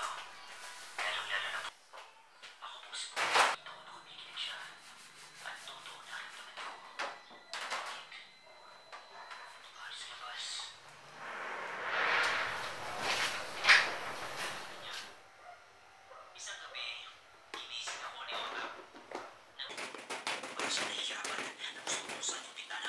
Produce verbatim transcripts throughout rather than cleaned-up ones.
Lalong-lalo na po. Ako po si Paul. Totoo na umikinig siya. At totoo na naramdaman ko. Bakit? Para sa labas. Isang gabi, ginising ako ni Oga. Nang parang siya nahihirapan na gusto ko buksan yung bintana.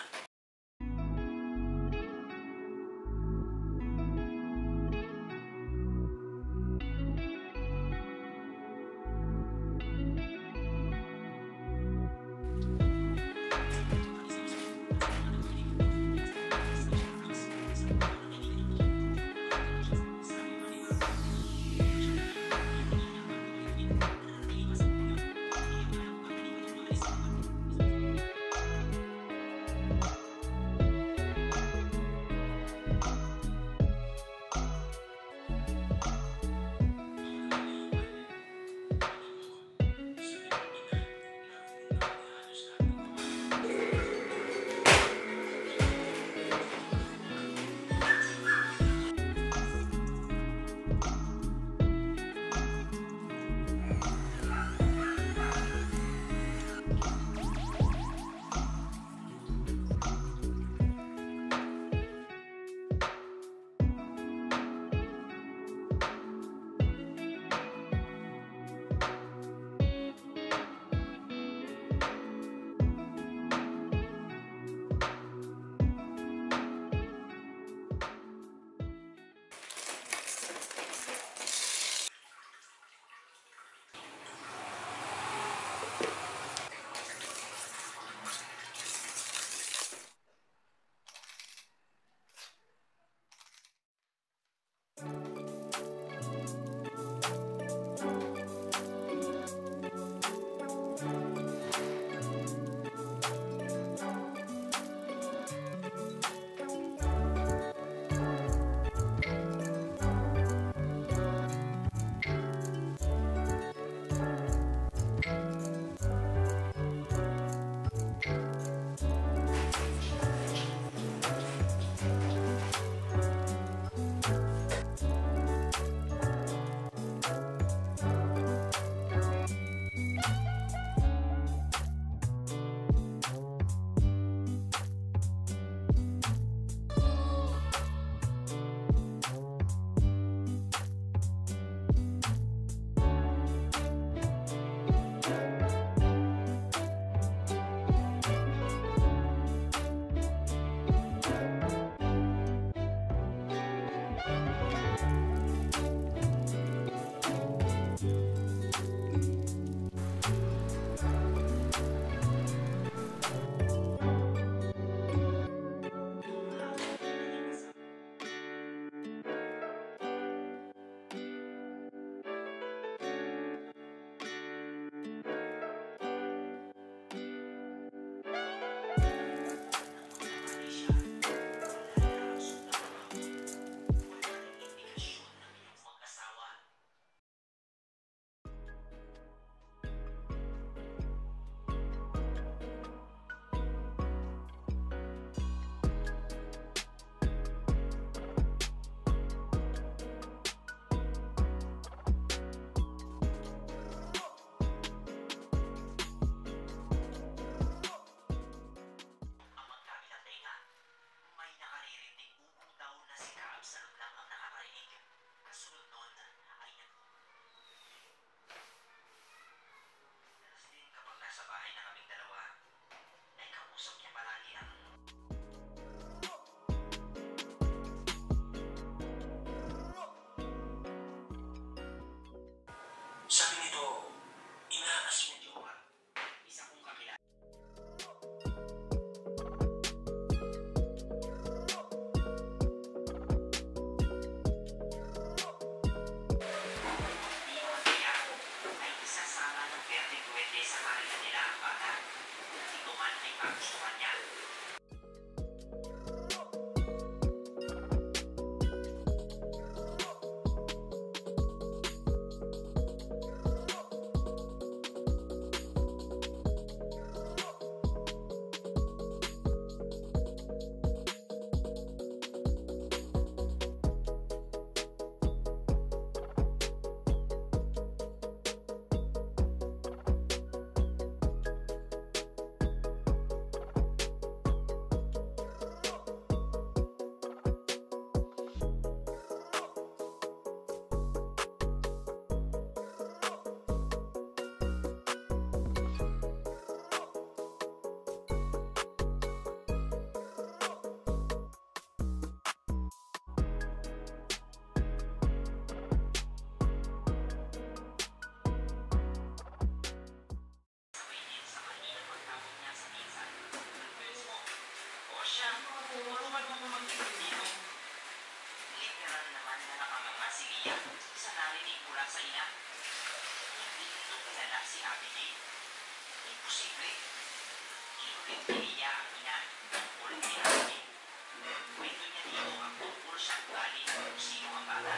family. Imposible. Hindi hindi niya ang ina o nangyayari. Kwento niya dito ang tungkol sa ugali kung sino ang bata.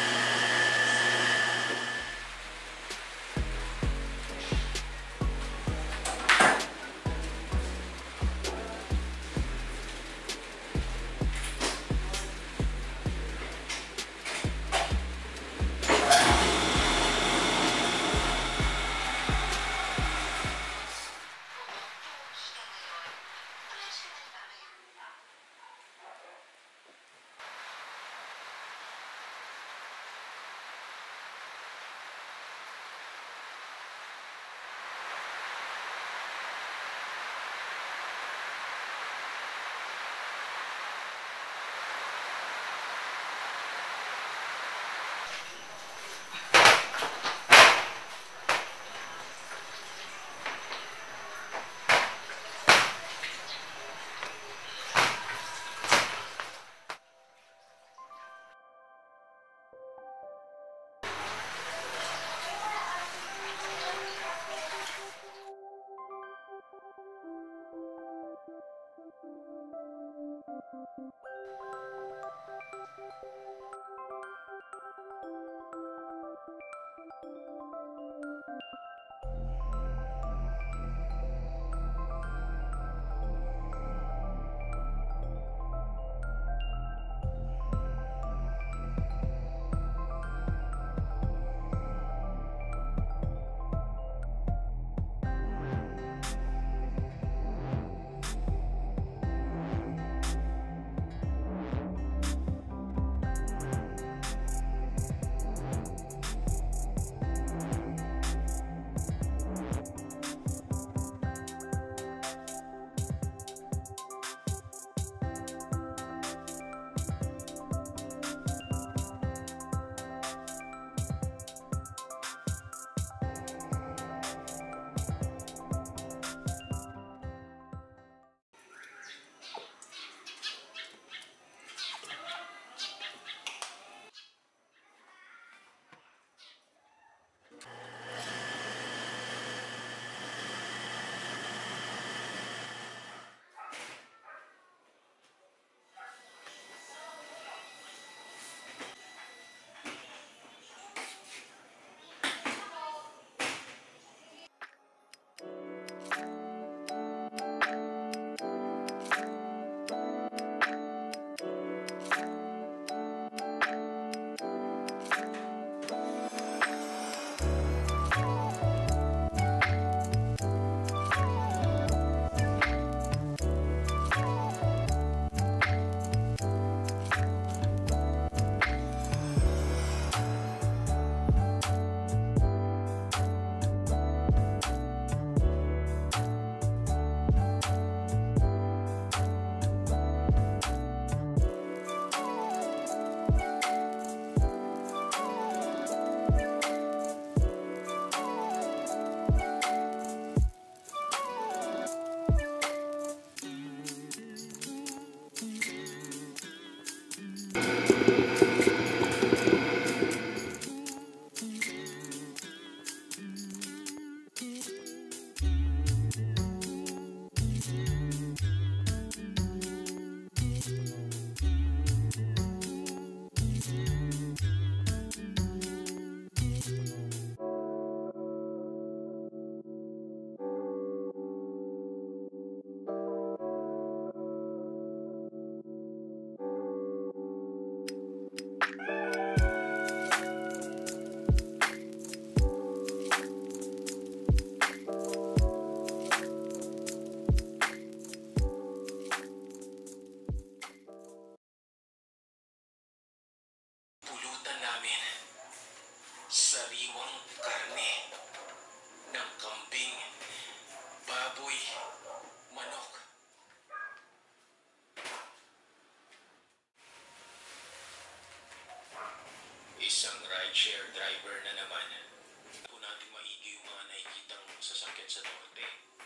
Isang rideshare driver na naman. Po natin maigi yung mga nakikitang sasakyan sa norte.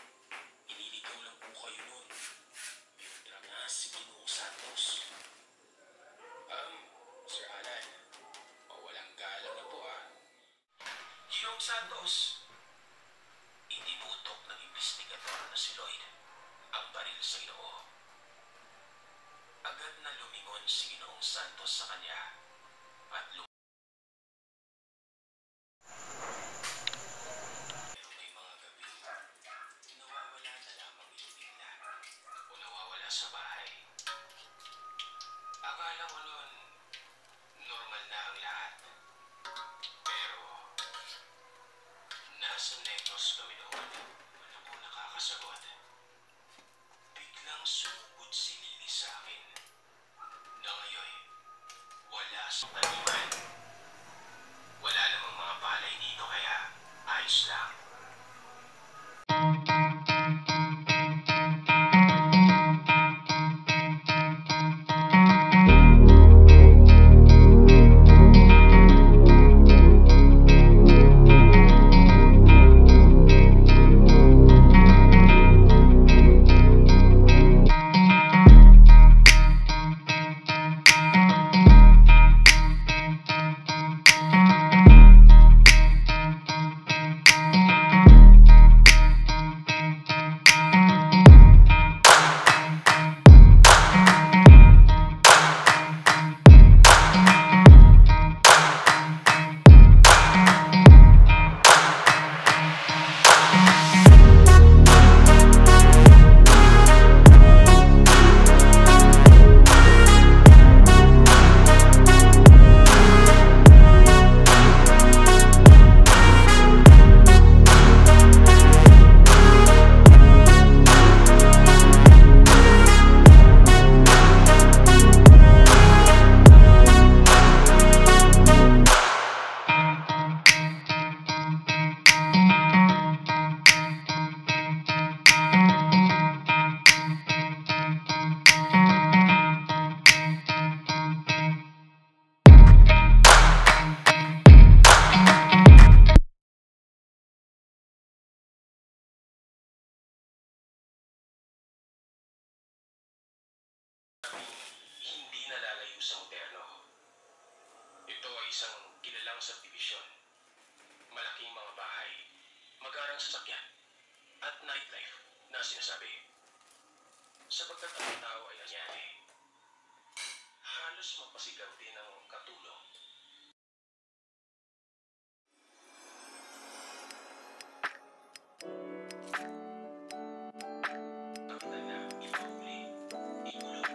Inilitaw lang po kayo nun. Yung truck na si Ginoong Santos. Um, Sir Alan, oh, walang galang na po ah. Ginoong Santos, sa Ginoo. Agad na lumingon si Ginoong Santos sa kanya at lumabas. Pero may mga gabi, nawawala na lamang ito bigla o nawawala sa bahay. Akala ko noon, normal na ang lahat. Pero, nasa negos kami noon. Wala ko nakakasagot. Biglang sumugod si Lily sa akin. Na ngayon, wala sa taniman. Wala namang mga palay dito kaya ayos lang. Hindi nalalayo sa moderno. Ito ay isang kilalang subdivision. Malaking mga bahay, magarang sasakyan, at nightlife na sinasabi. Sapagkat ang tao ay nangyari, halos magpasigaw din ang katulong. Kapitan na ipahuli, ikulong.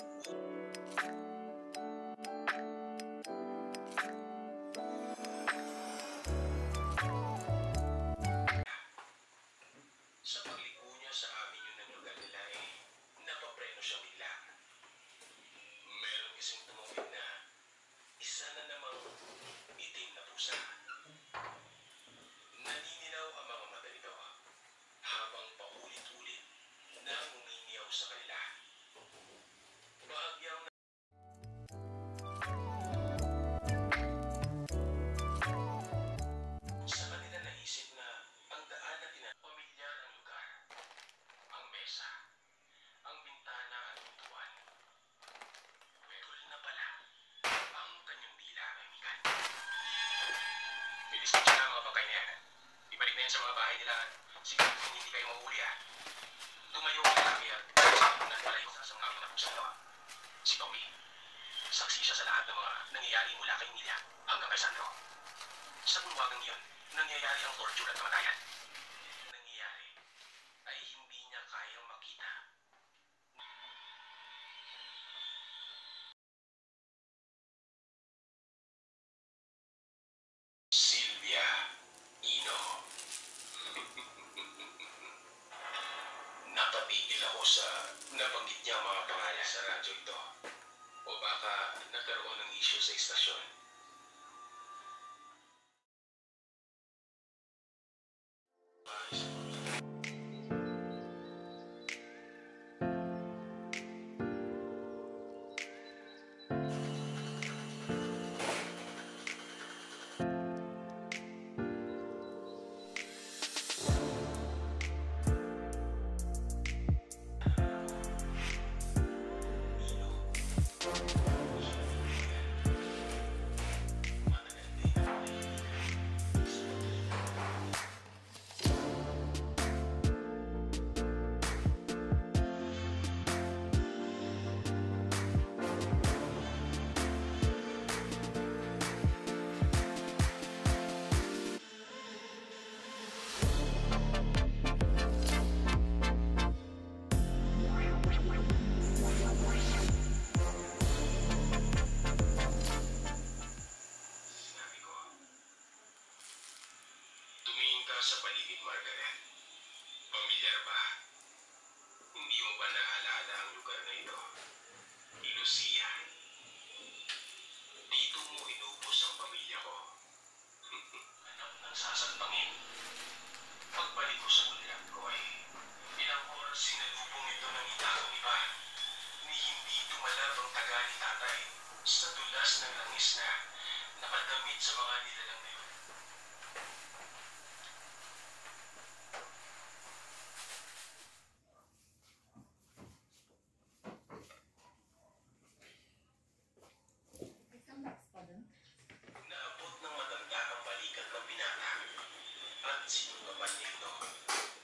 Sa pagliko niya sa avenue ng lugar nila eh, napapreno siya bigla. Meron kasing tumawid na isa na namang itim na pusa. Naninilaw ang mga mata nito habang paulit-ulit na umingiyaw sa kanila. Bahagyang sa kanila naisip na ang daan na tina pamilyar ang lugar, ang mesa, ang bintana at pintuan. Pwedol na pala ang kanyang dila ay mikan. Bilis siya na mga bangkay na yan. Ibalik na yan sa mga bahay nila. Siguro kung hindi kayo mahuli ah. Tumayo ang lalaki at sabunan palayo sa sangkawin na pusa nila. Si Tommy, saksi siya sa lahat ng mga nangyayari mula kay Emilia hanggang kay Sandro. Sa bulwagang iyon, nangyayari ang torture at kamatayan. Nangyayari ay hindi niya kayang makita. Sylvia Ino. Napatigil ako sa nabanggit niya mga pangalan sa radyo ito. O baka nagkaroon ng issue sa istasyon. ka sa paligid, Margaret. Pamilyar ba? Hindi mo ba naalala ang lugar na ito? Lucia. Dito mo inubos ang pamilya ko. Anak ng sasalpangin. Pagbalik ko sa ulap ko ay ilang oras sinalubong ito ng itakong iba. Ni hindi tumalab ang taga ni tatay sa dulas ng langis na nakadamit sa mga nilalang na yun. Isang box pa dun. Naabot ng matanda ang balikat ng binata at sinugaban nito.